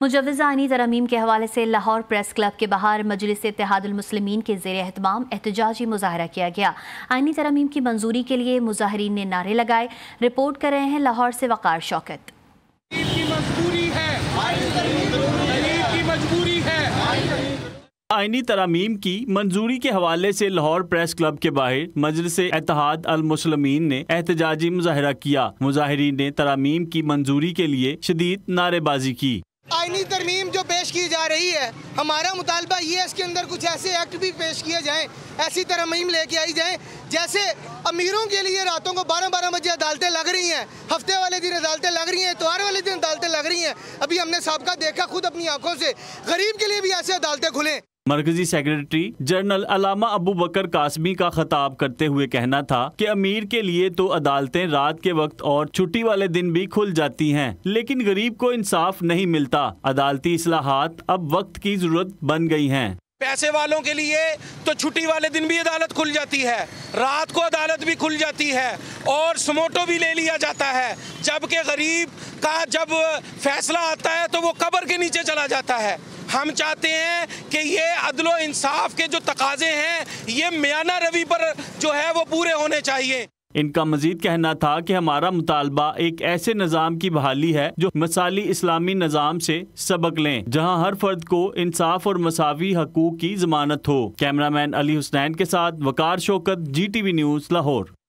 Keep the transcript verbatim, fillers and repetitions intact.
مجوزہ آئینی ترامیم کے حوالے سے لاہور پریس کلب کے باہر مجلس اتحاد المسلمین کے زیر اہتمام احتجاجی مظاہرہ کیا گیا۔ آئینی ترامیم کی منظوری کے لیے مظاہرین نے نعرے لگائے۔ رپورٹ کر رہے ہیں لاہور سے وقار شوکت۔ آئینی ترامیم کی منظوری کے حوالے سے لاہور پریس کلب کے باہر مجلس اتحاد المسلمین نے احتجاجی مظاہرہ کیا۔ مظاہرین نے ترامیم کی منظوری کے لیے شدید نعرے بازی کی۔ آئینی ترمیم جو پیش کی جا رہی ہے، ہمارا مطالبہ یہ ہے اس کے اندر کچھ ایسے ایکٹ بھی پیش کیے جائیں، ایسی ترمیم لے کے آئی جائیں جیسے امیروں کے لیے راتوں کو بارہ بارہ بجے عدالتیں لگ رہی ہیں، ہفتے والے دن عدالتیں لگ رہی ہیں، اتوار والے دن عدالتیں لگ رہی ہیں۔ ابھی ہم نے سابقہ دیکھا خود اپنی آنکھوں سے، غریب کے لیے بھی ایسے عدالتیں کھلیں۔ مرکزی سیکریٹری جنرل علامہ ابو بکر قاسمی کا خطاب کرتے ہوئے کہنا تھا کہ امیر کے لیے تو عدالتیں رات کے وقت اور چھٹی والے دن بھی کھل جاتی ہیں، لیکن غریب کو انصاف نہیں ملتا۔ عدالتی اصلاحات اب وقت کی ضرورت بن گئی ہیں۔ پیسے والوں کے لیے تو چھٹی والے دن بھی عدالت کھل جاتی ہے، رات کو عدالت بھی کھل جاتی ہے اور سموٹو بھی لے لیا جاتا ہے، جبکہ غریب کا جب فیصلہ آتا ہے تو وہ قبر کے نیچے چلا جاتا ہے۔ ہم چاہتے ہیں کہ یہ عدل و انصاف کے جو تقاضے ہیں یہ میانہ روی پر جو ہے وہ پورے ہونے چاہیے۔ ان کا مزید کہنا تھا کہ ہمارا مطالبہ ایک ایسے نظام کی بحالی ہے جو مثالی اسلامی نظام سے سبق لیں، جہاں ہر فرد کو انصاف اور مساوی حقوق کی ضمانت ہو۔ کیمرہ مین علی حسنین کے ساتھ Waqar Shaukat, G T V news, Lahore.